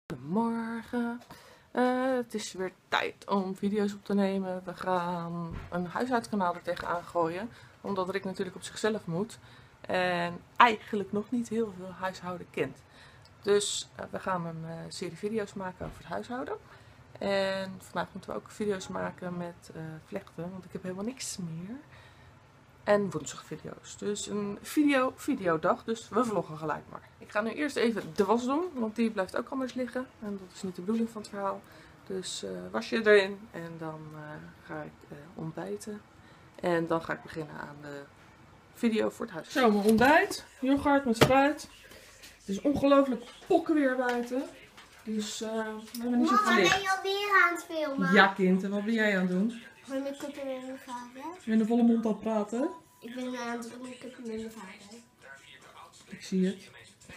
Goedemorgen. Het is weer tijd om video's op te nemen. We gaan een huishoudkanaal er tegenaan gooien. Omdat Rick natuurlijk op zichzelf moet. En eigenlijk nog niet heel veel huishouden kent. Dus we gaan een serie video's maken over het huishouden. En vandaag moeten we ook video's maken met vlechten. Want ik heb helemaal niks meer. En woensdag video's. Dus een videodag. Dus we vloggen gelijk maar. Ik ga nu eerst even de was doen. Want die blijft ook anders liggen. En dat is niet de bedoeling van het verhaal. Dus was je erin. En dan ga ik ontbijten. En dan ga ik beginnen aan de video voor het huis. Zo, mijn ontbijt. Yoghurt met fruit. Het is ongelooflijk pokken weer buiten. Dus we hebben niet zoveel licht. Ben je alweer aan het filmen? Ja kind, en wat ben jij aan het doen? Met mijn kuppen met mijn vader. Je bent de volle mond aan het praten. Ik ben aan het doen met kuppen met mijn vader. Ik zie het.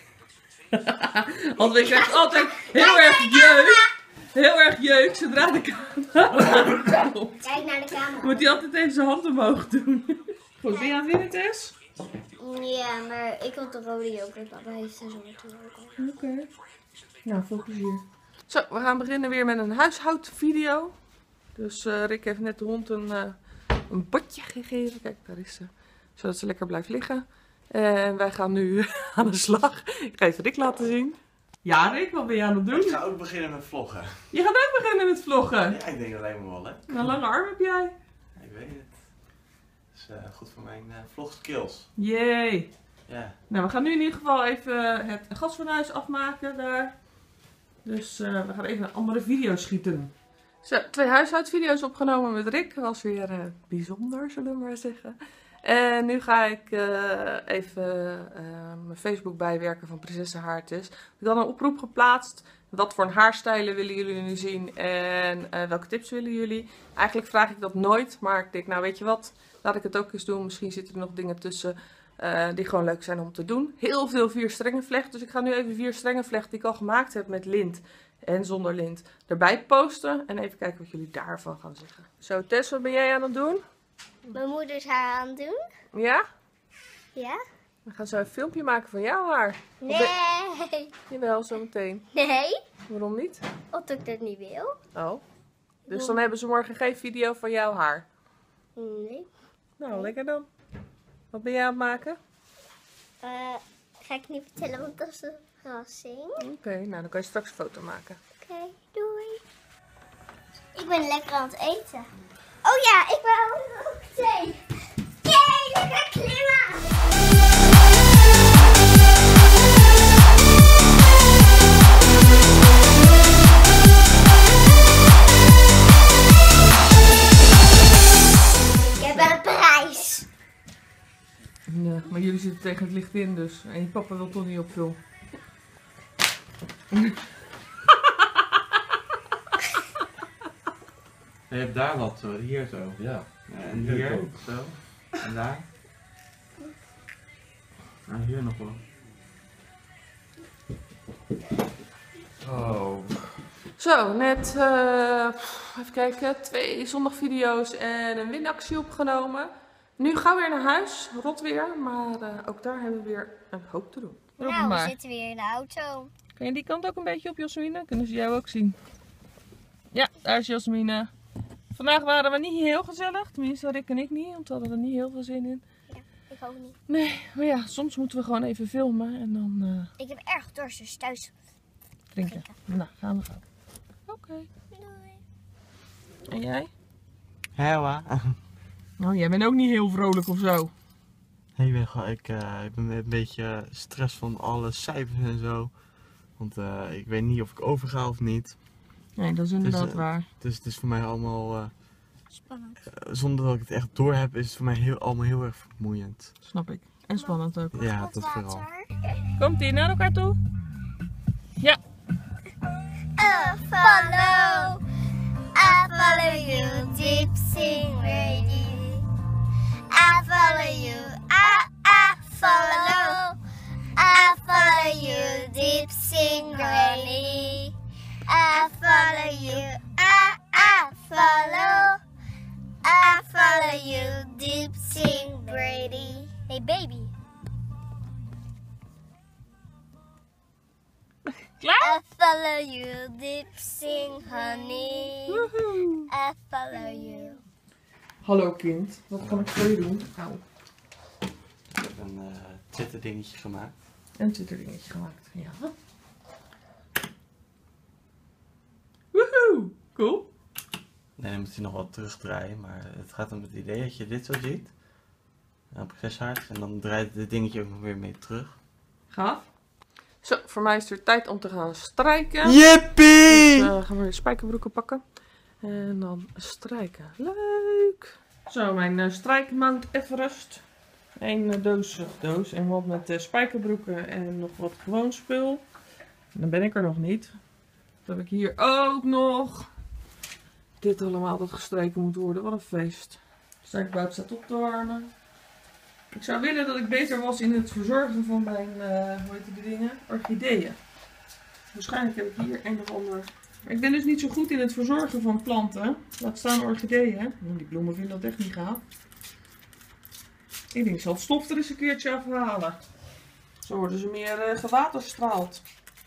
André krijgt altijd heel erg jeuk. Heel erg jeuk zodra de camera komt. Kijk naar de camera. Moet hij altijd even zijn hand omhoog doen. Goed, ben je aan het winnen, Tess? Ja, maar ik wil de rode yoghurt. Papa heeft de zwarte yoghurt. Oké. Nou, veel plezier. Zo, we gaan beginnen weer met een huishoudvideo. Dus Rick heeft net de hond een botje gegeven. Kijk, daar is ze. Zodat ze lekker blijft liggen. En wij gaan nu aan de slag. Ik ga even Rick laten zien. Ja, Rick, wat ben je aan het doen? Ik ga ook beginnen met vloggen. Je gaat ook beginnen met vloggen. Ja, ik denk dat alleen maar wel, hè? Een lange arm heb jij. Ja, ik weet het. Dat is goed voor mijn vlogskills. Jee. Ja. Nou, we gaan nu in ieder geval even het gasfornuis afmaken daar. Dus we gaan even een andere video schieten. Zo, 2 huishoudvideo's opgenomen met Rick. Dat was weer bijzonder, zullen we maar zeggen. En nu ga ik even mijn Facebook bijwerken van Prinsessenhaartjes. Ik had een oproep geplaatst. Wat voor een haarstijlen willen jullie nu zien en welke tips willen jullie? Eigenlijk vraag ik dat nooit, maar ik denk, nou weet je wat, laat ik het ook eens doen. Misschien zitten er nog dingen tussen die gewoon leuk zijn om te doen. Heel veel 4 strengen vlecht, dus ik ga nu even 4 strengen vlecht die ik al gemaakt heb met lint en zonder lint erbij posten. En even kijken wat jullie daarvan gaan zeggen. Zo Tess, wat ben jij aan het doen? Mijn moeder is haar aan het doen. Ja? Ja? We gaan zo een filmpje maken van jouw haar. Nee. Jawel, zometeen. Nee. Waarom niet? Omdat ik dat niet wil. Oh. Dus dan hebben ze morgen geen video van jouw haar. Nee. Nou, lekker dan. Wat ben jij aan het maken? Ga ik niet vertellen, want dat is een verrassing. Oké, nou dan kan je straks een foto maken. Oké, doei. Ik ben lekker aan het eten. Oh ja, ik ben ook thee. Yay, lekker klimmen! Ik heb een prijs. Ja, maar jullie zitten tegen het licht in dus. En je papa wil toch niet op film. Je hebt daar wat zo, hier zo. Ja. En hier zo. En daar. En hier nog wel. Oh. Zo, net even kijken, 2 zondagvideo's en een winactie opgenomen. Nu gaan we weer naar huis, rot weer, maar ook daar hebben we weer een hoop te doen. Nou, we zitten weer in de auto. Kan je die kant ook een beetje op, Jasmine? Kunnen ze jou ook zien? Ja, daar is Jasmine. Vandaag waren we niet heel gezellig, tenminste Rick en ik niet, want we hadden er niet heel veel zin in. Ja, ik ook niet. Nee, maar ja, soms moeten we gewoon even filmen en dan Ik heb erg dorst, dus thuis. drinken. Nou, gaan we gaan. Oké. Doei. En jij? Hewa. Nou, jij bent ook niet heel vrolijk of zo. Ik ben een beetje stress van alle cijfers en zo. Want ik weet niet of ik overga of niet. Nee, dat is inderdaad waar. Dus het is voor mij allemaal, Spannend. zonder dat ik het echt door heb, is het voor mij allemaal heel erg vermoeiend. Snap ik. En spannend ook. Ja, dat vooral. Komt ie naar elkaar toe? Ja. I follow you, deep sing ready. I follow you, I follow you, deep sing ready. I follow you, I follow you, deep sing ready. Hey baby. Klaar? I follow you. you, dip, sing, honey. Woehoe. I follow you. Hallo kind, wat kan ik voor je doen? Auw. Ik heb een Twitter-dingetje gemaakt. Een Twitter-dingetje gemaakt, ja. Woehoe, cool. Nee, dan moet hij nog wat terugdraaien, maar het gaat om het idee dat je dit zo ziet. Een processhard en dan draait dit dingetje ook nog weer mee terug. Gaaf. Zo, voor mij is het weer tijd om te gaan strijken. Yippie! Dus gaan we weer spijkerbroeken pakken. En dan strijken. Leuk! Zo, mijn strijkmount Everest. Een doos en wat met spijkerbroeken en nog wat gewoon spul. En dan ben ik er nog niet. Dan heb ik hier ook nog dit allemaal dat gestreken moet worden. Wat een feest. De strijkbout staat op te warmen. Ik zou willen dat ik beter was in het verzorgen van mijn, hoe heet die dingen? Orchideeën. Waarschijnlijk heb ik hier een of ander. Maar ik ben dus niet zo goed in het verzorgen van planten. Laat staan orchideeën. Die bloemen vinden dat echt niet gaaf. Ik denk, ik zal het stof er eens een keertje afhalen. Zo worden ze meer gewaterstraald.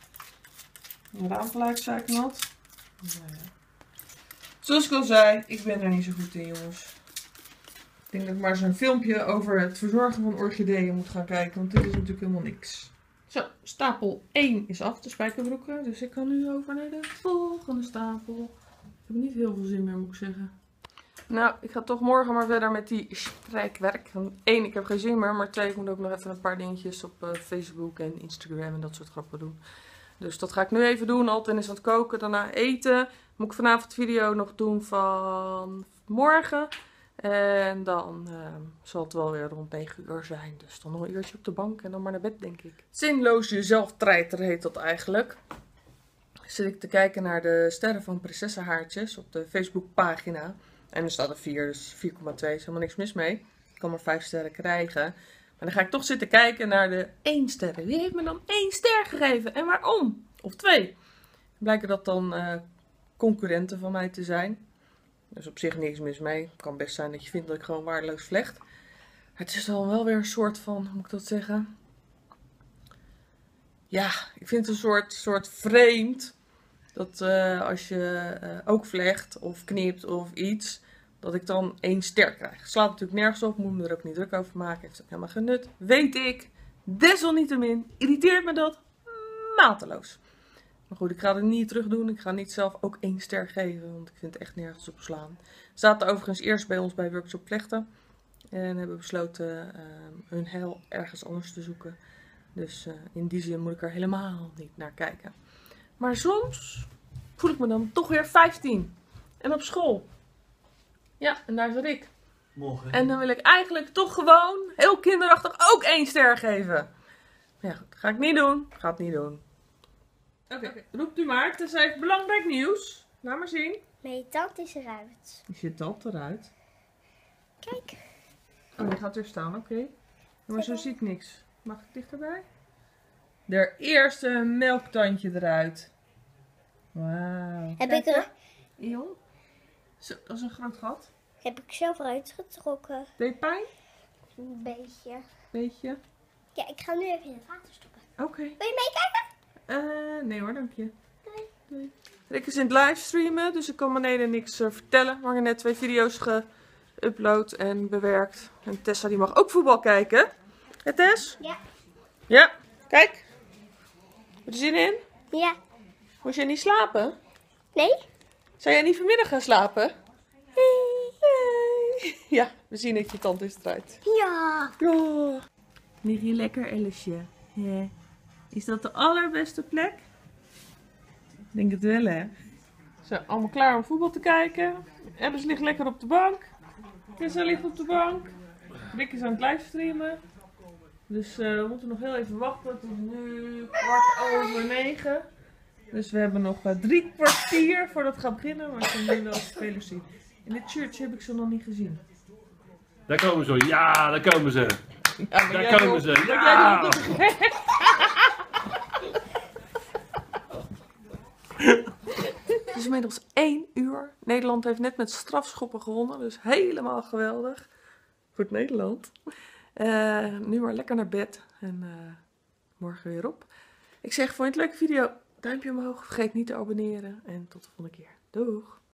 Een raamgelijk zei ik nat. Nou ja. Zoals ik al zei, ik ben er niet zo goed in, jongens. Ik denk dat ik maar eens een filmpje over het verzorgen van orchideeën moet gaan kijken. Want dit is natuurlijk helemaal niks. Zo, stapel 1 is af, de spijkerbroeken. Dus ik kan nu over naar de volgende stapel. Ik heb niet heel veel zin meer, moet ik zeggen. Nou, ik ga toch morgen maar verder met die strijkwerk. 1, ik heb geen zin meer. Maar 2, ik moet ook nog even een paar dingetjes op Facebook en Instagram en dat soort grappen doen. Dus dat ga ik nu even doen. Alten is aan het koken, daarna eten. Moet ik vanavond video nog doen van morgen. En dan zal het wel weer rond 9 uur zijn. Dus dan nog een uurtje op de bank en dan maar naar bed, denk ik. Zinloos jezelf treiteren heet dat eigenlijk. Zit ik te kijken naar de sterren van prinsessenhaartjes op de Facebookpagina. En er staat er 4, dus 4,2 is helemaal niks mis mee. Ik kan maar 5 sterren krijgen. Maar dan ga ik toch zitten kijken naar de 1 sterren. Wie heeft me dan 1 ster gegeven en waarom? Of 2. Blijken dat dan concurrenten van mij te zijn. Dus op zich niks mis mee. Het kan best zijn dat je vindt dat ik gewoon waardeloos vlecht. Maar het is dan wel weer een soort van, hoe moet ik dat zeggen? Ja, ik vind het een soort vreemd. Dat als je ook vlecht of knipt of iets, dat ik dan 1 ster krijg. Slaat natuurlijk nergens op, moet me er ook niet druk over maken. Heeft ook helemaal geen nut, weet ik. Desalniettemin irriteert me dat mateloos. Maar goed, ik ga het niet terug doen. Ik ga niet zelf ook 1 ster geven, want ik vind het echt nergens op slaan. Ze zaten overigens eerst bij ons bij Workshop Vlechten. En hebben besloten hun heil ergens anders te zoeken. Dus in die zin moet ik er helemaal niet naar kijken. Maar soms voel ik me dan toch weer 15. En op school. Ja, en daar zat ik. Morgen. En dan wil ik eigenlijk toch gewoon heel kinderachtig ook 1 ster geven. Maar ja, goed, dat ga ik niet doen. Ga het niet doen. Oké, roept u maar. Het is even belangrijk nieuws. Laat maar zien. Mijn tand is eruit. Is je tand eruit? Kijk. Oh, die gaat er staan, oké. Maar zo zie ik niks. Mag ik dichterbij? De eerste melktandje eruit. Wauw. Heb ik er... Ion? Zo, dat is een groot gat. Heb ik zelf eruit getrokken. Deed pijn? Een beetje. Beetje? Ja, ik ga nu even in het water stoppen. Oké. Wil je meekijken? Nee hoor, dank je. Nee. Nee. Rick is in het livestreamen, dus ik kan beneden niks vertellen. Maar ik heb net 2 video's geüpload en bewerkt. En Tessa die mag ook voetbal kijken. Hè Tess? Ja. Ja. Kijk. Heb je er zin in? Ja. Moest jij niet slapen? Nee? Zou jij niet vanmiddag gaan slapen? Nee. Ja, we zien dat je tand is eruit. Ja. Ja. Lig je lekker, Alice? Ja. Is dat de allerbeste plek? Ik denk het wel, hè? Zo, allemaal klaar om voetbal te kijken. Alice ligt lekker op de bank. Tessa ligt op de bank. Rick is aan het livestreamen. Dus we moeten nog heel even wachten. Het is nu 9:15. Dus we hebben nog 3 kwartier voordat het gaat beginnen. Maar ik kan nu wel spelers zien. In de church heb ik ze nog niet gezien. Daar komen ze, ja, daar komen ze. Ja, maar Daar jij komen doet- ze, jij ja. doet het- Het is inmiddels 1 uur. Nederland heeft net met strafschoppen gewonnen. Dus helemaal geweldig. Voor het Nederland. Nu maar lekker naar bed. En morgen weer op. Ik zeg, vond je het een leuke video? duimpje omhoog. Vergeet niet te abonneren. En tot de volgende keer. Doeg!